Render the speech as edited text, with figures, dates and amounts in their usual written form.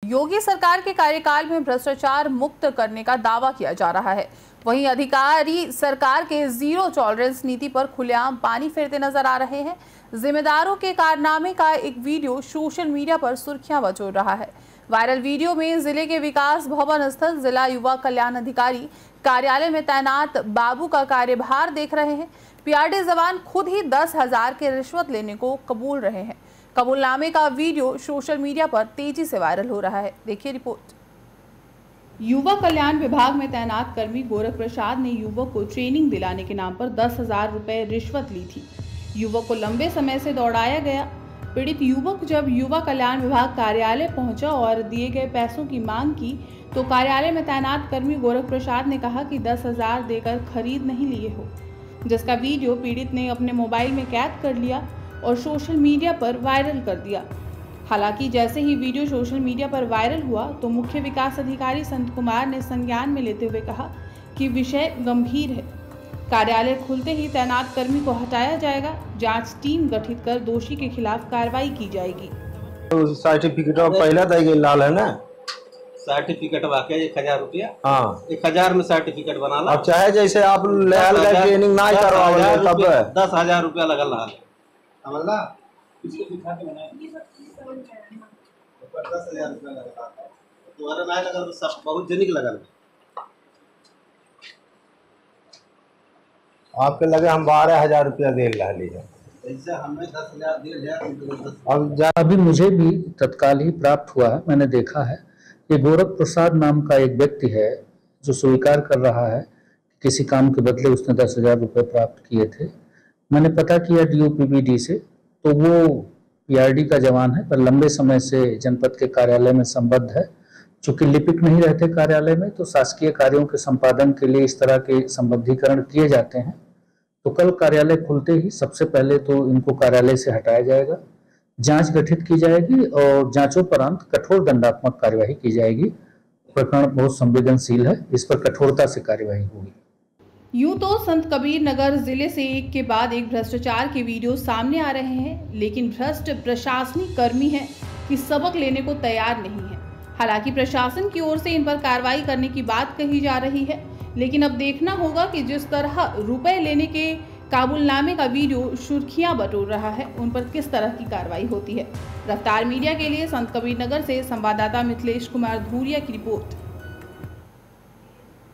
योगी सरकार के कार्यकाल में भ्रष्टाचार मुक्त करने का दावा किया जा रहा है। वहीं अधिकारी सरकार के जीरो टॉलरेंस नीति पर खुलेआम पानी फेरते नजर आ रहे हैं। जिम्मेदारों के कारनामे का एक वीडियो सोशल मीडिया पर सुर्खियां बटोर रहा है। वायरल वीडियो में जिले के विकास भवन स्थित जिला युवा कल्याण अधिकारी कार्यालय में तैनात बाबू का कार्यभार देख रहे हैं। पीआरडी जवान खुद ही 10,000 के रिश्वत लेने को कबूल रहे हैं। कबूलनामे का वीडियो सोशल मीडिया पर तेजी से वायरल हो रहा है। देखिए रिपोर्ट। युवा कल्याण विभाग में तैनात कर्मी गोरख प्रसाद ने युवक को ट्रेनिंग दिलाने के नाम पर 10,000 रुपए रिश्वत ली थी। युवक को लंबे समय से दौड़ाया गया। पीड़ित युवक जब युवा कल्याण विभाग कार्यालय पहुंचा और दिए गए पैसों की मांग की तो कार्यालय में तैनात कर्मी गोरख प्रसाद ने कहा कि 10,000 देकर खरीद नहीं लिए हो, जिसका वीडियो पीड़ित ने अपने मोबाइल में कैद कर लिया और सोशल मीडिया पर वायरल कर दिया। हालांकि जैसे ही वीडियो सोशल मीडिया पर वायरल हुआ तो मुख्य विकास अधिकारी संत कुमार ने संज्ञान में लेते हुए कहा कि विषय गंभीर है। कार्यालय खुलते ही तैनात कर्मी को हटाया जाएगा। जांच टीम गठित कर दोषी के खिलाफ कार्रवाई की जाएगी। सर्टिफिकेट पहला देंगे लाल है ना, सर्टिफिकेट वाकई 1,000 रुपया। हाँ 1,000 में सर्टिफिकेट बना ला। अब चाहे जैसे आप ट्रेनिंग ना करवाओ तब 10,000 रुपया लगल रहा समझला। तुम्हारा ना लगल सब बहुत जनिक लगल। आपके लगे हम 12,000 रुपया दे रही है। ऐसे हमें 10,000 दे दिया। अभी मुझे भी तत्काल ही प्राप्त हुआ है। मैंने देखा है कि गोरख प्रसाद नाम का एक व्यक्ति है जो स्वीकार कर रहा है किसी काम के बदले उसने 10,000 रुपये प्राप्त किए थे। मैंने पता किया DOPBD से, तो वो पीआरडी का जवान है पर लंबे समय से जनपद के कार्यालय में संबद्ध है। चूंकि लिपिक नहीं रहते कार्यालय में तो शासकीय कार्यों के संपादन के लिए इस तरह के संबद्धीकरण किए जाते हैं। तो कल कार्यालय खुलते ही सबसे पहले तो इनको कार्यालय से हटाया जाएगा, जांच गठित की जाएगी और जांचोपरांत कठोर दंडात्मक कार्यवाही की जाएगी। प्रकरण बहुत संवेदनशील है, इस पर कठोरता से कार्यवाही होगी। यूं तो संत कबीर नगर जिले से एक के बाद एक भ्रष्टाचार के वीडियो सामने आ रहे हैं, लेकिन भ्रष्ट प्रशासनिक कर्मी हैं कि सबक लेने को तैयार नहीं है। हालांकि प्रशासन की ओर से इन पर कार्रवाई करने की बात कही जा रही है, लेकिन अब देखना होगा कि जिस तरह रुपए लेने के काबुलनामे का वीडियो सुर्खियां बटोर रहा है उन पर किस तरह की कार्रवाई होती है। रफ्तार मीडिया के लिए संत कबीर नगर से संवाददाता मिथिलेश कुमार धूरिया की रिपोर्ट।